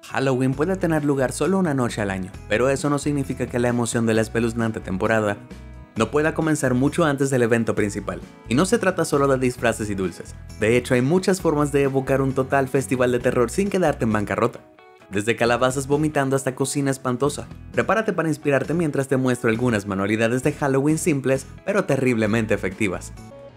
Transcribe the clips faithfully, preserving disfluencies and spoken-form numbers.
Halloween puede tener lugar solo una noche al año, pero eso no significa que la emoción de la espeluznante temporada no pueda comenzar mucho antes del evento principal. Y no se trata solo de disfraces y dulces. De hecho, hay muchas formas de evocar un total festival de terror sin quedarte en bancarrota. Desde calabazas vomitando hasta cocina espantosa. Prepárate para inspirarte mientras te muestro algunas manualidades de Halloween simples, pero terriblemente efectivas.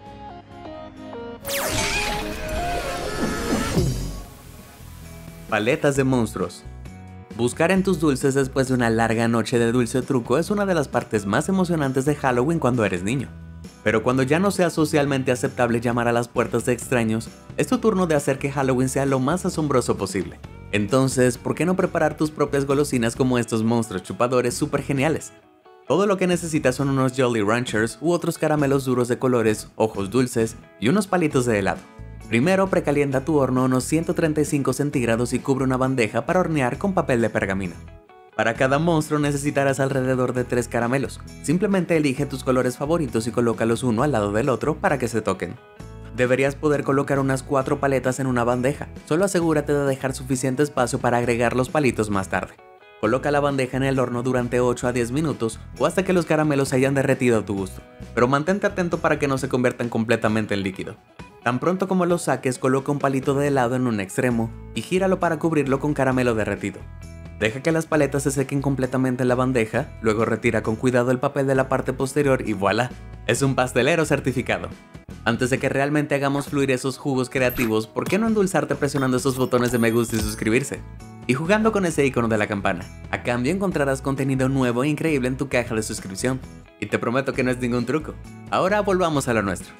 Paletas de monstruos. Buscar en tus dulces después de una larga noche de dulce o truco es una de las partes más emocionantes de Halloween cuando eres niño. Pero cuando ya no sea socialmente aceptable llamar a las puertas de extraños, es tu turno de hacer que Halloween sea lo más asombroso posible. Entonces, ¿por qué no preparar tus propias golosinas como estos monstruos chupadores súper geniales? Todo lo que necesitas son unos Jolly Ranchers u otros caramelos duros de colores, ojos dulces y unos palitos de helado. Primero precalienta tu horno a unos ciento treinta y cinco centígrados y cubre una bandeja para hornear con papel de pergamino. Para cada monstruo necesitarás alrededor de tres caramelos. Simplemente elige tus colores favoritos y colócalos uno al lado del otro para que se toquen. Deberías poder colocar unas cuatro paletas en una bandeja, solo asegúrate de dejar suficiente espacio para agregar los palitos más tarde. Coloca la bandeja en el horno durante ocho a diez minutos o hasta que los caramelos se hayan derretido a tu gusto, pero mantente atento para que no se conviertan completamente en líquido. Tan pronto como los saques, coloca un palito de helado en un extremo y gíralo para cubrirlo con caramelo derretido. Deja que las paletas se sequen completamente en la bandeja, luego retira con cuidado el papel de la parte posterior y voilà, es un pastelero certificado. Antes de que realmente hagamos fluir esos jugos creativos, ¿por qué no endulzarte presionando esos botones de me gusta y suscribirse? Y jugando con ese icono de la campana. A cambio encontrarás contenido nuevo e increíble en tu caja de suscripción. Y te prometo que no es ningún truco. Ahora volvamos a lo nuestro.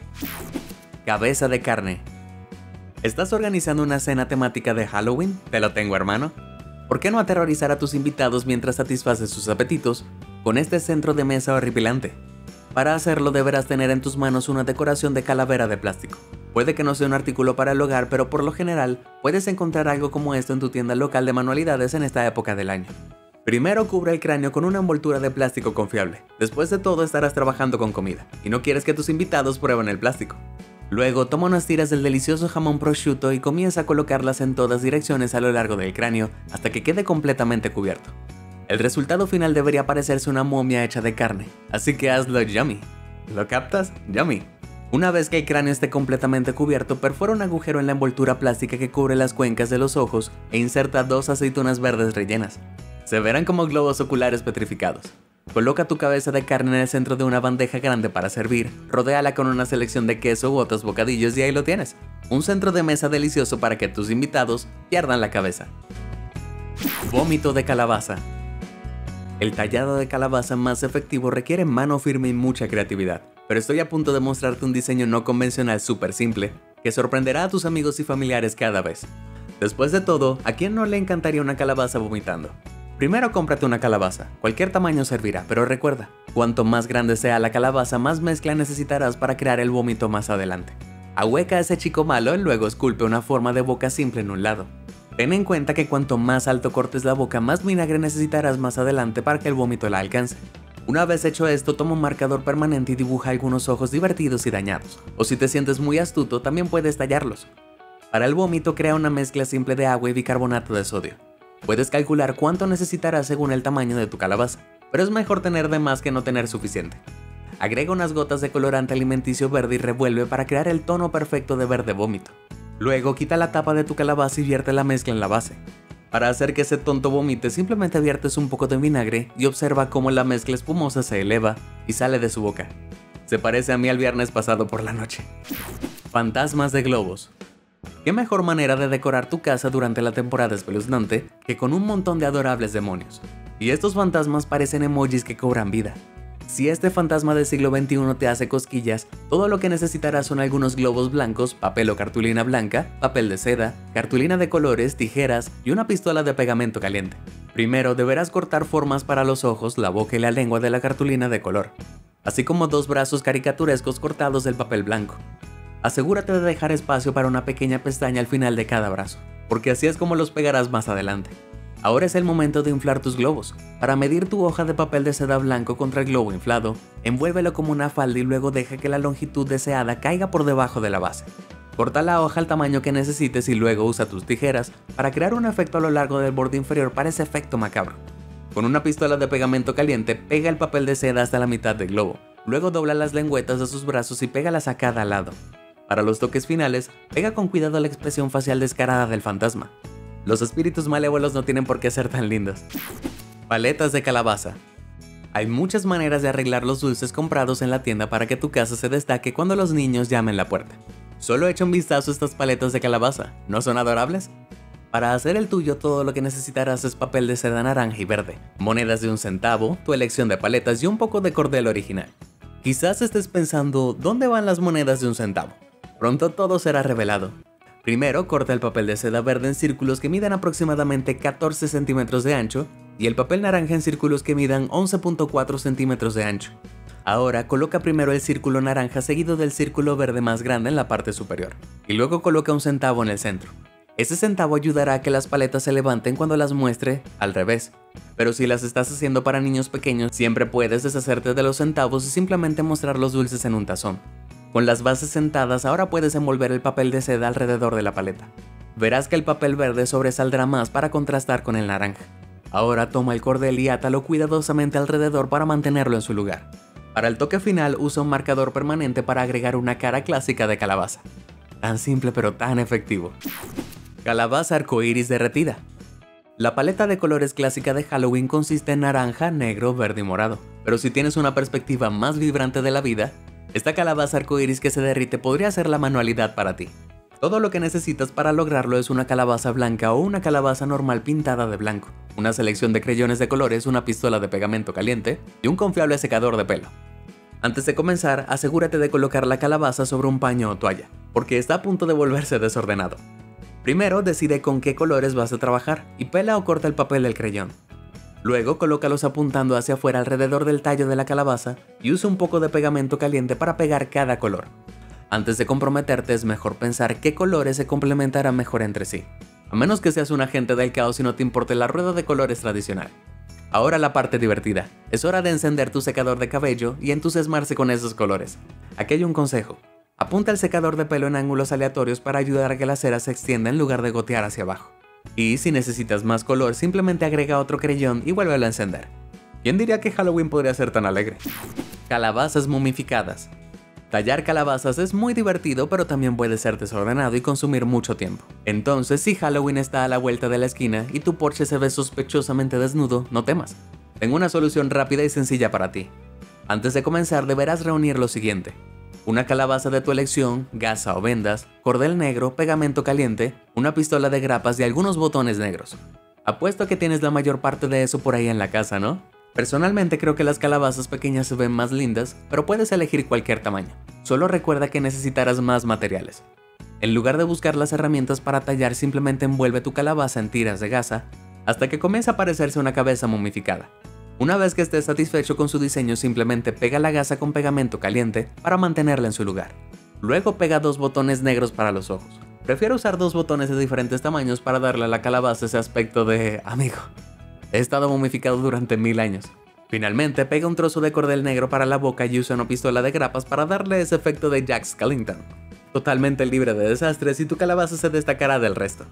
Cabeza de carne. ¿Estás organizando una cena temática de Halloween? Te lo tengo, hermano. ¿Por qué no aterrorizar a tus invitados mientras satisfaces sus apetitos con este centro de mesa horripilante? Para hacerlo deberás tener en tus manos una decoración de calavera de plástico. Puede que no sea un artículo para el hogar, pero por lo general puedes encontrar algo como esto en tu tienda local de manualidades en esta época del año. Primero cubre el cráneo con una envoltura de plástico confiable. Después de todo estarás trabajando con comida, y no quieres que tus invitados prueben el plástico. Luego toma unas tiras del delicioso jamón prosciutto y comienza a colocarlas en todas direcciones a lo largo del cráneo hasta que quede completamente cubierto. El resultado final debería parecerse una momia hecha de carne, así que hazlo yummy. ¿Lo captas? Yummy. Una vez que el cráneo esté completamente cubierto, perfora un agujero en la envoltura plástica que cubre las cuencas de los ojos e inserta dos aceitunas verdes rellenas. Se verán como globos oculares petrificados. Coloca tu cabeza de carne en el centro de una bandeja grande para servir, rodéala con una selección de queso u otros bocadillos y ahí lo tienes. Un centro de mesa delicioso para que tus invitados pierdan la cabeza. Vómito de calabaza. El tallado de calabaza más efectivo requiere mano firme y mucha creatividad, pero estoy a punto de mostrarte un diseño no convencional súper simple, que sorprenderá a tus amigos y familiares cada vez. Después de todo, ¿a quién no le encantaría una calabaza vomitando? Primero cómprate una calabaza, cualquier tamaño servirá, pero recuerda, cuanto más grande sea la calabaza, más mezcla necesitarás para crear el vómito más adelante. Ahueca a ese chico malo y luego esculpe una forma de boca simple en un lado. Ten en cuenta que cuanto más alto cortes la boca, más vinagre necesitarás más adelante para que el vómito la alcance. Una vez hecho esto, toma un marcador permanente y dibuja algunos ojos divertidos y dañados, o si te sientes muy astuto, también puedes tallarlos. Para el vómito, crea una mezcla simple de agua y bicarbonato de sodio. Puedes calcular cuánto necesitarás según el tamaño de tu calabaza, pero es mejor tener de más que no tener suficiente. Agrega unas gotas de colorante alimenticio verde y revuelve para crear el tono perfecto de verde vómito. Luego quita la tapa de tu calabaza y vierte la mezcla en la base. Para hacer que ese tonto vomite, simplemente viertes un poco de vinagre y observa cómo la mezcla espumosa se eleva y sale de su boca. Se parece a mí al viernes pasado por la noche. Fantasmas de globos. ¿Qué mejor manera de decorar tu casa durante la temporada espeluznante que con un montón de adorables demonios? Y estos fantasmas parecen emojis que cobran vida. Si este fantasma del siglo veintiuno te hace cosquillas, todo lo que necesitarás son algunos globos blancos, papel o cartulina blanca, papel de seda, cartulina de colores, tijeras y una pistola de pegamento caliente. Primero deberás cortar formas para los ojos, la boca y la lengua de la cartulina de color, así como dos brazos caricaturescos cortados del papel blanco. Asegúrate de dejar espacio para una pequeña pestaña al final de cada brazo, porque así es como los pegarás más adelante. Ahora es el momento de inflar tus globos. Para medir tu hoja de papel de seda blanco contra el globo inflado, envuélvelo como una falda y luego deja que la longitud deseada caiga por debajo de la base. Corta la hoja al tamaño que necesites y luego usa tus tijeras para crear un efecto a lo largo del borde inferior para ese efecto macabro. Con una pistola de pegamento caliente, pega el papel de seda hasta la mitad del globo. Luego dobla las lengüetas de sus brazos y pégalas a cada lado. Para los toques finales, pega con cuidado la expresión facial descarada del fantasma. Los espíritus malévolos no tienen por qué ser tan lindos. Paletas de calabaza. Hay muchas maneras de arreglar los dulces comprados en la tienda para que tu casa se destaque cuando los niños llamen la puerta. Solo echa un vistazo a estas paletas de calabaza, ¿no son adorables? Para hacer el tuyo, todo lo que necesitarás es papel de seda naranja y verde, monedas de un centavo, tu elección de paletas y un poco de cordel original. Quizás estés pensando, ¿dónde van las monedas de un centavo? Pronto todo será revelado. Primero, corta el papel de seda verde en círculos que midan aproximadamente catorce centímetros de ancho y el papel naranja en círculos que midan once punto cuatro centímetros de ancho. Ahora coloca primero el círculo naranja seguido del círculo verde más grande en la parte superior, y luego coloca un centavo en el centro. Ese centavo ayudará a que las paletas se levanten cuando las muestre al revés, pero si las estás haciendo para niños pequeños, siempre puedes deshacerte de los centavos y simplemente mostrar los dulces en un tazón. Con las bases sentadas, ahora puedes envolver el papel de seda alrededor de la paleta. Verás que el papel verde sobresaldrá más para contrastar con el naranja. Ahora toma el cordel y átalo cuidadosamente alrededor para mantenerlo en su lugar. Para el toque final, usa un marcador permanente para agregar una cara clásica de calabaza. Tan simple pero tan efectivo. Calabaza arcoíris derretida. La paleta de colores clásica de Halloween consiste en naranja, negro, verde y morado. Pero si tienes una perspectiva más vibrante de la vida, esta calabaza arcoíris que se derrite podría ser la manualidad para ti. Todo lo que necesitas para lograrlo es una calabaza blanca o una calabaza normal pintada de blanco, una selección de creyones de colores, una pistola de pegamento caliente y un confiable secador de pelo. Antes de comenzar, asegúrate de colocar la calabaza sobre un paño o toalla, porque está a punto de volverse desordenado. Primero, decide con qué colores vas a trabajar y pela o corta el papel del creyón. Luego, colócalos apuntando hacia afuera alrededor del tallo de la calabaza y usa un poco de pegamento caliente para pegar cada color. Antes de comprometerte, es mejor pensar qué colores se complementarán mejor entre sí, a menos que seas un agente del caos y no te importe la rueda de colores tradicional. Ahora la parte divertida. Es hora de encender tu secador de cabello y entusiasmarse con esos colores. Aquí hay un consejo. Apunta el secador de pelo en ángulos aleatorios para ayudar a que la cera se extienda en lugar de gotear hacia abajo. Y si necesitas más color, simplemente agrega otro creyón y vuélvelo a encender. ¿Quién diría que Halloween podría ser tan alegre? Calabazas momificadas. Tallar calabazas es muy divertido, pero también puede ser desordenado y consumir mucho tiempo. Entonces, si Halloween está a la vuelta de la esquina y tu porche se ve sospechosamente desnudo, no temas. Tengo una solución rápida y sencilla para ti. Antes de comenzar, deberás reunir lo siguiente: una calabaza de tu elección, gasa o vendas, cordel negro, pegamento caliente, una pistola de grapas y algunos botones negros. Apuesto a que tienes la mayor parte de eso por ahí en la casa, ¿no? Personalmente creo que las calabazas pequeñas se ven más lindas, pero puedes elegir cualquier tamaño. Solo recuerda que necesitarás más materiales. En lugar de buscar las herramientas para tallar, simplemente envuelve tu calabaza en tiras de gasa hasta que comience a parecerse una cabeza momificada. Una vez que estés satisfecho con su diseño, simplemente pega la gasa con pegamento caliente para mantenerla en su lugar. Luego pega dos botones negros para los ojos. Prefiero usar dos botones de diferentes tamaños para darle a la calabaza ese aspecto de amigo. He estado momificado durante mil años. Finalmente, pega un trozo de cordel negro para la boca y usa una pistola de grapas para darle ese efecto de Jack Skellington. Totalmente libre de desastres y tu calabaza se destacará del resto.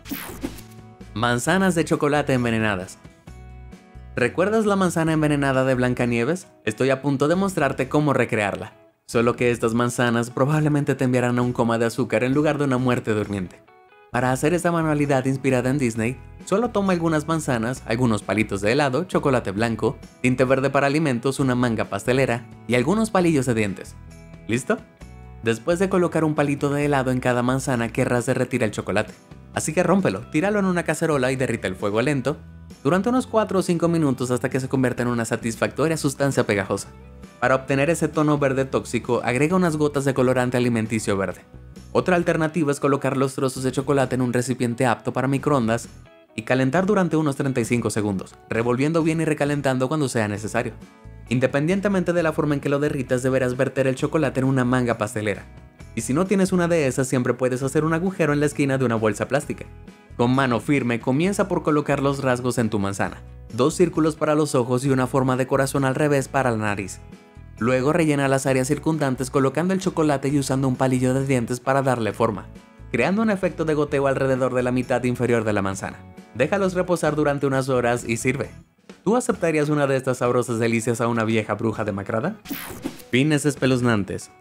Manzanas de chocolate envenenadas. ¿Recuerdas la manzana envenenada de Blancanieves? Estoy a punto de mostrarte cómo recrearla. Solo que estas manzanas probablemente te enviarán a un coma de azúcar en lugar de una muerte durmiente. Para hacer esta manualidad inspirada en Disney, solo toma algunas manzanas, algunos palitos de helado, chocolate blanco, tinte verde para alimentos, una manga pastelera y algunos palillos de dientes. ¿Listo? Después de colocar un palito de helado en cada manzana, querrás derretir el chocolate. Así que rómpelo, tíralo en una cacerola y derrite el fuego lento durante unos cuatro o cinco minutos hasta que se convierta en una satisfactoria sustancia pegajosa. Para obtener ese tono verde tóxico, agrega unas gotas de colorante alimenticio verde. Otra alternativa es colocar los trozos de chocolate en un recipiente apto para microondas y calentar durante unos treinta y cinco segundos, revolviendo bien y recalentando cuando sea necesario. Independientemente de la forma en que lo derritas, deberás verter el chocolate en una manga pastelera. Y si no tienes una de esas, siempre puedes hacer un agujero en la esquina de una bolsa plástica. Con mano firme, comienza por colocar los rasgos en tu manzana, dos círculos para los ojos y una forma de corazón al revés para la nariz. Luego rellena las áreas circundantes colocando el chocolate y usando un palillo de dientes para darle forma. creando un efecto de goteo alrededor de la mitad inferior de la manzana. Déjalos reposar durante unas horas y sirve. ¿Tú aceptarías una de estas sabrosas delicias a una vieja bruja demacrada? Pines espeluznantes.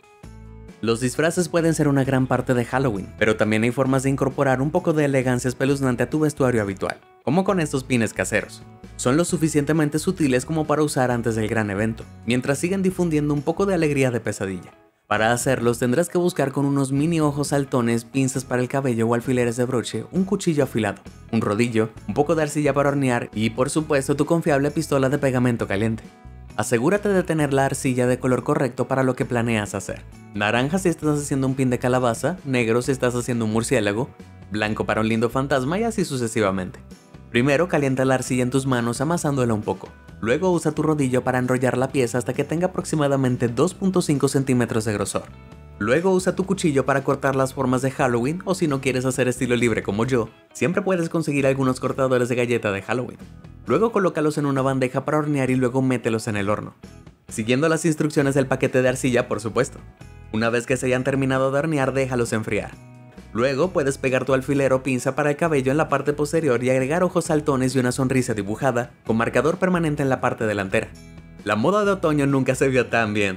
Los disfraces pueden ser una gran parte de Halloween, pero también hay formas de incorporar un poco de elegancia espeluznante a tu vestuario habitual, como con estos pines caseros. Son lo suficientemente sutiles como para usar antes del gran evento, mientras siguen difundiendo un poco de alegría de pesadilla. Para hacerlos tendrás que buscar con unos mini ojos saltones, pinzas para el cabello o alfileres de broche, un cuchillo afilado, un rodillo, un poco de arcilla para hornear y por supuesto tu confiable pistola de pegamento caliente. Asegúrate de tener la arcilla de color correcto para lo que planeas hacer. Naranja si estás haciendo un pin de calabaza, negro si estás haciendo un murciélago, blanco para un lindo fantasma y así sucesivamente. Primero calienta la arcilla en tus manos amasándola un poco. Luego usa tu rodillo para enrollar la pieza hasta que tenga aproximadamente dos punto cinco centímetros de grosor. Luego usa tu cuchillo para cortar las formas de Halloween o si no quieres hacer estilo libre como yo, siempre puedes conseguir algunos cortadores de galleta de Halloween. Luego colócalos en una bandeja para hornear y luego mételos en el horno, siguiendo las instrucciones del paquete de arcilla por supuesto. Una vez que se hayan terminado de hornear déjalos enfriar. Luego puedes pegar tu alfiler o pinza para el cabello en la parte posterior y agregar ojos saltones y una sonrisa dibujada con marcador permanente en la parte delantera. La moda de otoño nunca se vio tan bien.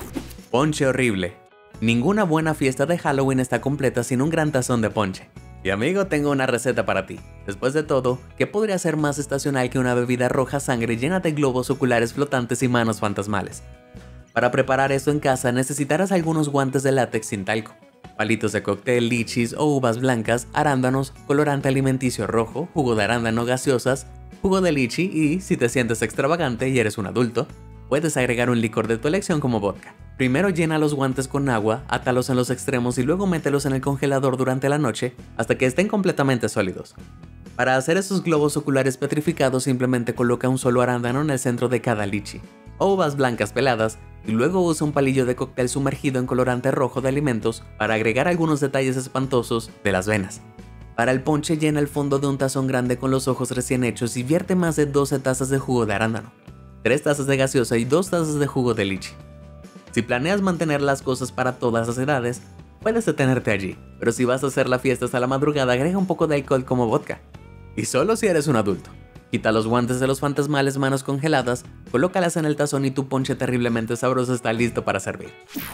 Ponche horrible. Ninguna buena fiesta de Halloween está completa sin un gran tazón de ponche. Y amigo, tengo una receta para ti. Después de todo, ¿qué podría ser más estacional que una bebida roja sangre llena de globos oculares flotantes y manos fantasmales? Para preparar esto en casa necesitarás algunos guantes de látex sin talco, palitos de cóctel, lichis o uvas blancas, arándanos, colorante alimenticio rojo, jugo de arándano, gaseosas, jugo de lichi y, si te sientes extravagante y eres un adulto, puedes agregar un licor de tu elección como vodka. Primero llena los guantes con agua, átalos en los extremos y luego mételos en el congelador durante la noche hasta que estén completamente sólidos. Para hacer esos globos oculares petrificados simplemente coloca un solo arándano en el centro de cada lichi, o uvas blancas peladas, y luego usa un palillo de cóctel sumergido en colorante rojo de alimentos para agregar algunos detalles espantosos de las venas. Para el ponche llena el fondo de un tazón grande con los ojos recién hechos y vierte más de doce tazas de jugo de arándano, tres tazas de gaseosa y dos tazas de jugo de lichi. Si planeas mantener las cosas para todas las edades, puedes detenerte allí, pero si vas a hacer la fiesta hasta la madrugada agrega un poco de alcohol como vodka. Y solo si eres un adulto. Quita los guantes de los fantasmales manos congeladas, colócalas en el tazón y tu ponche terriblemente sabroso está listo para servir.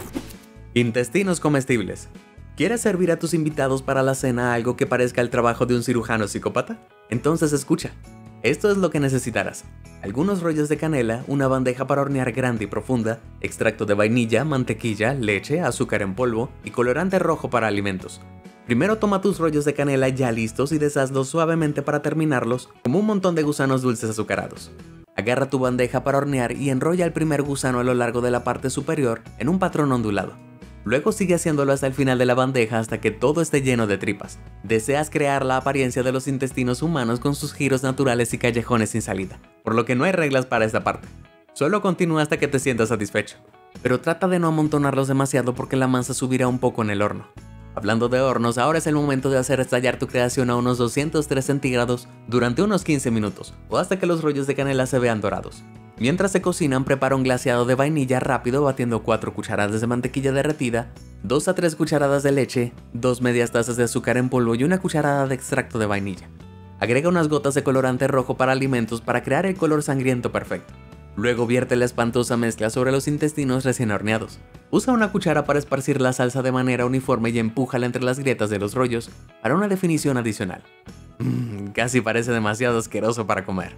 Intestinos comestibles. ¿Quieres servir a tus invitados para la cena algo que parezca el trabajo de un cirujano psicópata? Entonces escucha. Esto es lo que necesitarás. Algunos rollos de canela, una bandeja para hornear grande y profunda, extracto de vainilla, mantequilla, leche, azúcar en polvo y colorante rojo para alimentos. Primero toma tus rollos de canela ya listos y deshazlos suavemente para terminarlos como un montón de gusanos dulces azucarados. Agarra tu bandeja para hornear y enrolla el primer gusano a lo largo de la parte superior en un patrón ondulado. Luego sigue haciéndolo hasta el final de la bandeja hasta que todo esté lleno de tripas. Deseas crear la apariencia de los intestinos humanos con sus giros naturales y callejones sin salida, por lo que no hay reglas para esta parte. Solo continúa hasta que te sientas satisfecho. Pero trata de no amontonarlos demasiado porque la masa subirá un poco en el horno. Hablando de hornos, ahora es el momento de hacer estallar tu creación a unos doscientos tres centígrados durante unos quince minutos, o hasta que los rollos de canela se vean dorados. Mientras se cocinan, prepara un glaseado de vainilla rápido batiendo cuatro cucharadas de mantequilla derretida, dos a tres cucharadas de leche, dos medias tazas de azúcar en polvo y una cucharada de extracto de vainilla. Agrega unas gotas de colorante rojo para alimentos para crear el color sangriento perfecto. Luego vierte la espantosa mezcla sobre los intestinos recién horneados. Usa una cuchara para esparcir la salsa de manera uniforme y empújala entre las grietas de los rollos para una definición adicional. Mmm, casi parece demasiado asqueroso para comer.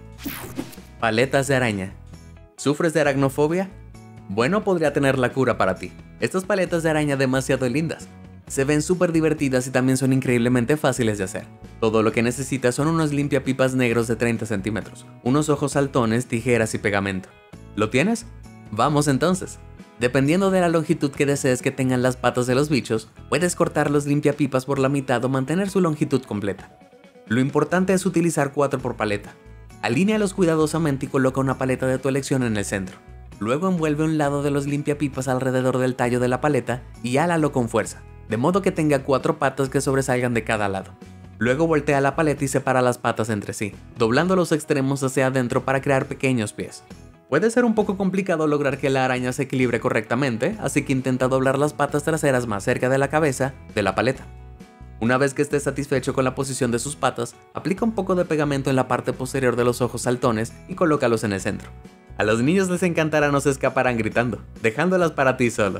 Paletas de araña. ¿Sufres de aracnofobia? Bueno, podría tener la cura para ti. Estas paletas de araña demasiado lindas. Se ven súper divertidas y también son increíblemente fáciles de hacer. Todo lo que necesitas son unos limpiapipas negros de treinta centímetros, unos ojos saltones, tijeras y pegamento. ¿Lo tienes? Vamos entonces. Dependiendo de la longitud que desees que tengan las patas de los bichos, puedes cortar los limpiapipas por la mitad o mantener su longitud completa. Lo importante es utilizar cuatro por paleta. Alínealos cuidadosamente y coloca una paleta de tu elección en el centro. Luego envuelve un lado de los limpiapipas alrededor del tallo de la paleta y hálalo con fuerza, de modo que tenga cuatro patas que sobresalgan de cada lado. Luego voltea la paleta y separa las patas entre sí, doblando los extremos hacia adentro para crear pequeños pies. Puede ser un poco complicado lograr que la araña se equilibre correctamente, así que intenta doblar las patas traseras más cerca de la cabeza de la paleta. Una vez que estés satisfecho con la posición de sus patas, aplica un poco de pegamento en la parte posterior de los ojos saltones y colócalos en el centro. A los niños les encantará, no se escaparán gritando, dejándolas para ti solo.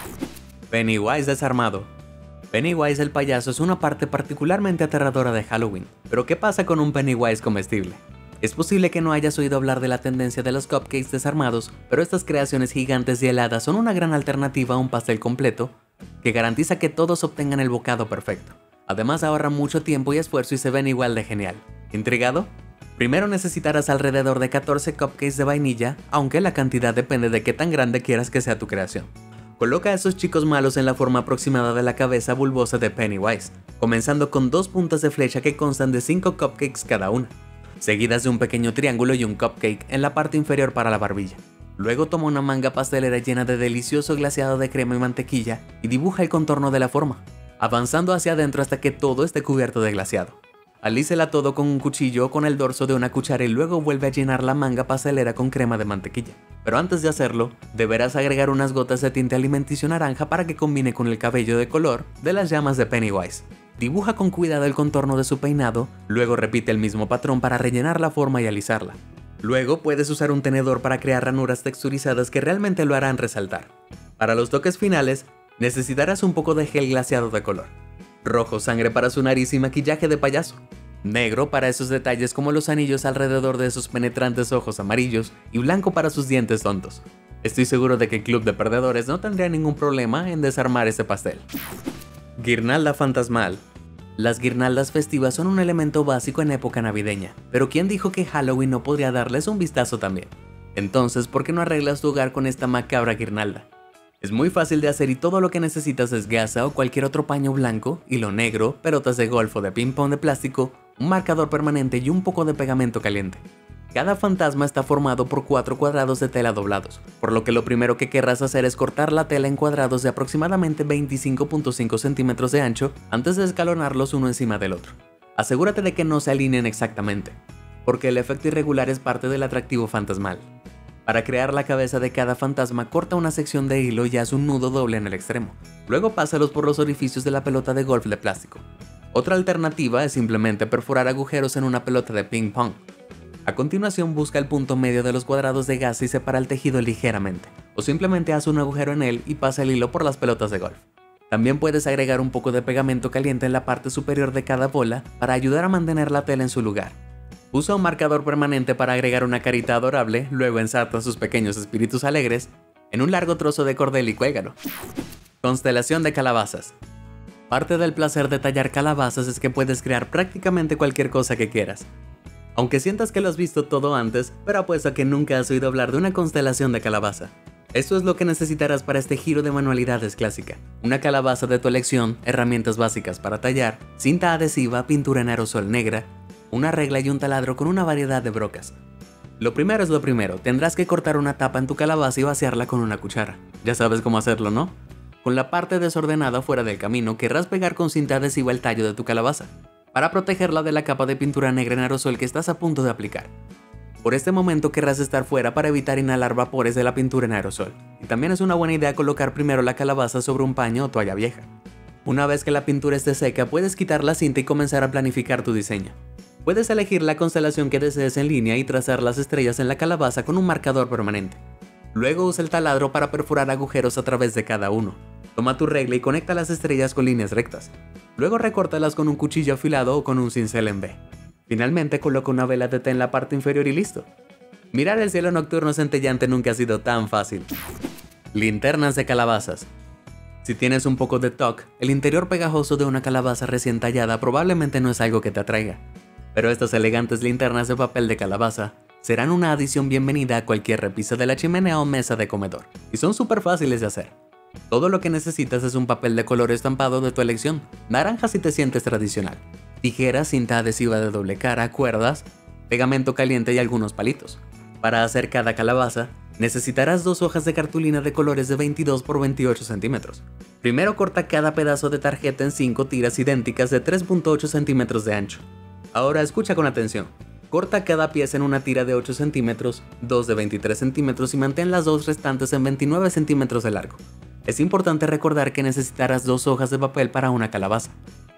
Pennywise desarmado. Pennywise el payaso es una parte particularmente aterradora de Halloween, pero ¿qué pasa con un Pennywise comestible? Es posible que no hayas oído hablar de la tendencia de los cupcakes desarmados, pero estas creaciones gigantes y heladas son una gran alternativa a un pastel completo que garantiza que todos obtengan el bocado perfecto. Además ahorran mucho tiempo y esfuerzo y se ven igual de genial. ¿Intrigado? Primero necesitarás alrededor de catorce cupcakes de vainilla, aunque la cantidad depende de qué tan grande quieras que sea tu creación. Coloca a esos chicos malos en la forma aproximada de la cabeza bulbosa de Pennywise, comenzando con dos puntas de flecha que constan de cinco cupcakes cada una, seguidas de un pequeño triángulo y un cupcake en la parte inferior para la barbilla. Luego toma una manga pastelera llena de delicioso glaseado de crema y mantequilla y dibuja el contorno de la forma, avanzando hacia adentro hasta que todo esté cubierto de glaseado. Alícela todo con un cuchillo o con el dorso de una cuchara y luego vuelve a llenar la manga pastelera con crema de mantequilla. Pero antes de hacerlo, deberás agregar unas gotas de tinte alimenticio naranja para que combine con el cabello de color de las llamas de Pennywise. Dibuja con cuidado el contorno de su peinado, luego repite el mismo patrón para rellenar la forma y alisarla. Luego puedes usar un tenedor para crear ranuras texturizadas que realmente lo harán resaltar. Para los toques finales, necesitarás un poco de gel glaseado de color. Rojo sangre para su nariz y maquillaje de payaso. Negro para esos detalles como los anillos alrededor de sus penetrantes ojos amarillos y blanco para sus dientes tontos. Estoy seguro de que el club de perdedores no tendría ningún problema en desarmar este pastel. Guirnalda fantasmal. Las guirnaldas festivas son un elemento básico en época navideña, pero ¿quién dijo que Halloween no podría darles un vistazo también? Entonces, ¿por qué no arreglas tu hogar con esta macabra guirnalda? Es muy fácil de hacer y todo lo que necesitas es gasa o cualquier otro paño blanco, hilo negro, pelotas de golf o de ping pong de plástico, un marcador permanente y un poco de pegamento caliente. Cada fantasma está formado por cuatro cuadrados de tela doblados, por lo que lo primero que querrás hacer es cortar la tela en cuadrados de aproximadamente veinticinco punto cinco centímetros de ancho antes de escalonarlos uno encima del otro. Asegúrate de que no se alineen exactamente, porque el efecto irregular es parte del atractivo fantasmal. Para crear la cabeza de cada fantasma, corta una sección de hilo y haz un nudo doble en el extremo. Luego pásalos por los orificios de la pelota de golf de plástico. Otra alternativa es simplemente perforar agujeros en una pelota de ping pong. A continuación busca el punto medio de los cuadrados de gasa y separa el tejido ligeramente, o simplemente haz un agujero en él y pasa el hilo por las pelotas de golf. También puedes agregar un poco de pegamento caliente en la parte superior de cada bola para ayudar a mantener la tela en su lugar. Usa un marcador permanente para agregar una carita adorable, luego ensarta sus pequeños espíritus alegres en un largo trozo de cordel y cuélgalo. Constelación de calabazas. Parte del placer de tallar calabazas es que puedes crear prácticamente cualquier cosa que quieras. Aunque sientas que lo has visto todo antes, pero apuesto a que nunca has oído hablar de una constelación de calabaza. Esto es lo que necesitarás para este giro de manualidades clásica. Una calabaza de tu elección, herramientas básicas para tallar, cinta adhesiva, pintura en aerosol negra, una regla y un taladro con una variedad de brocas. Lo primero es lo primero, tendrás que cortar una tapa en tu calabaza y vaciarla con una cuchara. Ya sabes cómo hacerlo, ¿no? Con la parte desordenada fuera del camino, querrás pegar con cinta adhesiva el tallo de tu calabaza, para protegerla de la capa de pintura negra en aerosol que estás a punto de aplicar. Por este momento querrás estar fuera para evitar inhalar vapores de la pintura en aerosol, y también es una buena idea colocar primero la calabaza sobre un paño o toalla vieja. Una vez que la pintura esté seca, puedes quitar la cinta y comenzar a planificar tu diseño. Puedes elegir la constelación que desees en línea y trazar las estrellas en la calabaza con un marcador permanente. Luego usa el taladro para perforar agujeros a través de cada uno. Toma tu regla y conecta las estrellas con líneas rectas. Luego recórtalas con un cuchillo afilado o con un cincel en V. Finalmente coloca una vela de té en la parte inferior y listo. Mirar el cielo nocturno centellante nunca ha sido tan fácil. Linternas de calabazas. Si tienes un poco de toque, el interior pegajoso de una calabaza recién tallada probablemente no es algo que te atraiga. Pero estas elegantes linternas de papel de calabaza serán una adición bienvenida a cualquier repisa de la chimenea o mesa de comedor, y son súper fáciles de hacer. Todo lo que necesitas es un papel de color estampado de tu elección, naranja si te sientes tradicional, tijeras, cinta adhesiva de doble cara, cuerdas, pegamento caliente y algunos palitos. Para hacer cada calabaza, necesitarás dos hojas de cartulina de colores de veintidós por veintiocho centímetros. Primero corta cada pedazo de tarjeta en cinco tiras idénticas de tres punto ocho centímetros de ancho. Ahora escucha con atención. Corta cada pieza en una tira de ocho centímetros, dos de veintitrés centímetros y mantén las dos restantes en veintinueve centímetros de largo. Es importante recordar que necesitarás dos hojas de papel para una calabaza.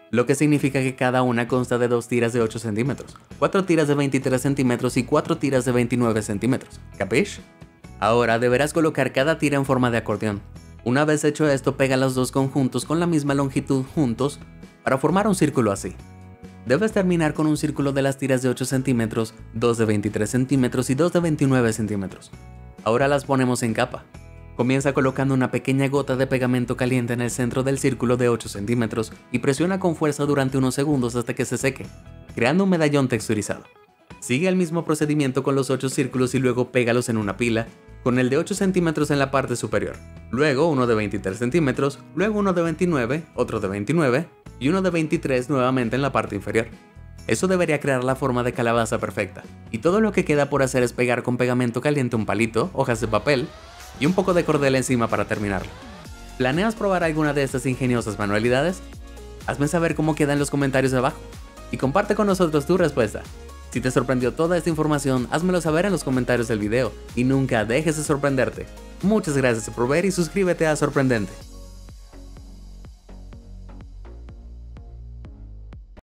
lo que significa que cada una consta de dos tiras de ocho centímetros, cuatro tiras de veintitrés centímetros y cuatro tiras de veintinueve centímetros. ¿Capish? Ahora deberás colocar cada tira en forma de acordeón. Una vez hecho esto, pega los dos conjuntos con la misma longitud juntos para formar un círculo así. Debes terminar con un círculo de las tiras de ocho centímetros, dos de veintitrés centímetros y dos de veintinueve centímetros. Ahora las ponemos en capa. Comienza colocando una pequeña gota de pegamento caliente en el centro del círculo de ocho centímetros y presiona con fuerza durante unos segundos hasta que se seque, creando un medallón texturizado. Sigue el mismo procedimiento con los ocho círculos y luego pégalos en una pila, con el de ocho centímetros en la parte superior, luego uno de veintitrés centímetros, luego uno de veintinueve, otro de veintinueve y uno de veintitrés nuevamente en la parte inferior. Eso debería crear la forma de calabaza perfecta, y todo lo que queda por hacer es pegar con pegamento caliente un palito, hojas de papel y un poco de cordel encima para terminarlo. ¿Planeas probar alguna de estas ingeniosas manualidades? Hazme saber cómo queda en los comentarios de abajo y comparte con nosotros tu respuesta. Si te sorprendió toda esta información, házmelo saber en los comentarios del video y nunca dejes de sorprenderte. Muchas gracias por ver y suscríbete a Sorprendente.